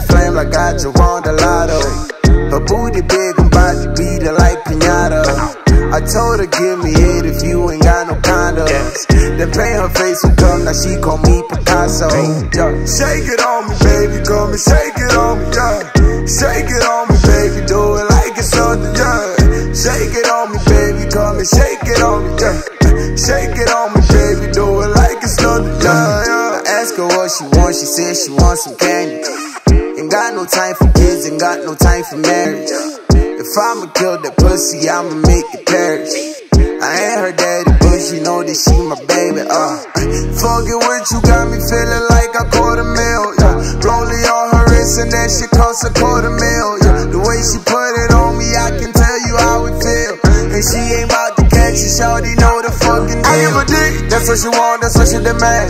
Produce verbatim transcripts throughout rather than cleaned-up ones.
flame like I just won the lotto. Her booty big, I'm about to beat her like pinata. I told her give me it if you ain't got no condoms. Then paint her face with gum, now she call me Picasso. Yeah. Shake it on me, baby, come and shake it on me, yeah. Shake it on me, baby, do it like it's something, yeah. Shake it on me, baby, come and shake it on me, yeah. Shake it on me, baby, do it like it's nothing, yeah, yeah. I asked her what she wants, she said she wants some candy. Ain't got no time for kids, ain't got no time for marriage. If I'ma kill that pussy, I'ma make it perish. I ain't her daddy, but she know that she my baby, uh fuck it with you, got me feeling like I caught a meal, yeah. Rolling on her wrist and that shit cost a quarter mil, yeah. The way she put it on me, I can tell you how it feel. And she ain't about to catch you, shawty know the fucking deal. I give a dick, that's what she want, that's what she demand.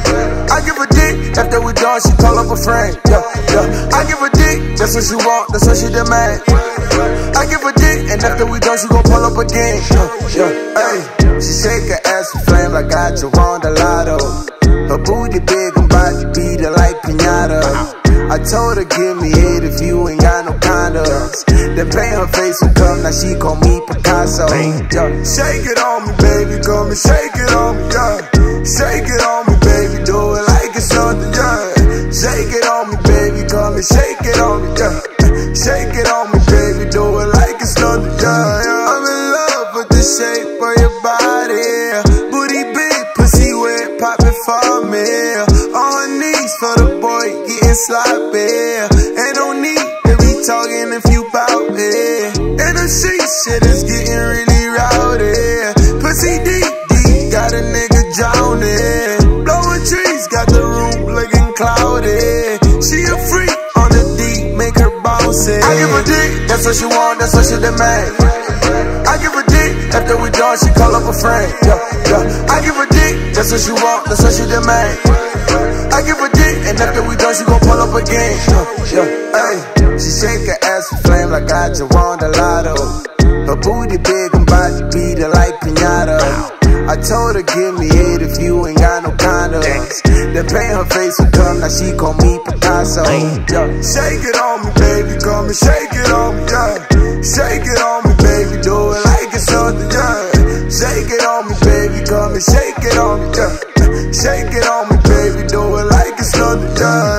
I give a dick, after we done, she call up a friend, yeah, yeah. I give a dick, that's what she want, that's what she demand. I give a dick, and after we done, she gon' pull up again, yeah, yeah, hey. She shake her ass with flame like I just won the lotto. Her booty big, I'm about to beat her like pinata. I told her give me it if you ain't got no condoms. Then paint her face with gum, now she call me Picasso, yeah. Shake it on me, baby, come and shake it on me, yeah. Shake it on me, baby, do it like it's something, yeah. Shake it on me, baby, come and shake it on me, yeah. Shake it on me, baby, do it like it's nothing, yeah, yeah. I'm in love with the shape of your body. Booty big, pussy wet, pop it for me. On her knees for the boy, getting sloppy. Ain't no need to be talking if you bout it. And the street shit is getting really rowdy. Pussy deep, deep, got a nigga drowning. Blowing trees, got the room looking cloudy. She a freak on the deep, make her bounce it. I give a dick, that's what she want, that's what she demand. I give a dick, after we done, she call up a friend, yeah, yeah. I give a dick, that's what she want, that's what she demand. I give a dick, and after we done, she gon' pull up again, yeah, yeah, hey. She shake her ass with flame like I just won the lotto. Her booty big, I'm about to beat her like pinata. I told her give me it if you ain't got no condoms. Then paint her face with gum, now she call me Picasso, yeah. Shake it on me, baby, come and shake it on me, yeah. Shake it on me, baby, do it like it's something, yeah. Shake it on me, baby, come and shake it on me, yeah. Shake it on me, baby, do it like it's nothing, yeah.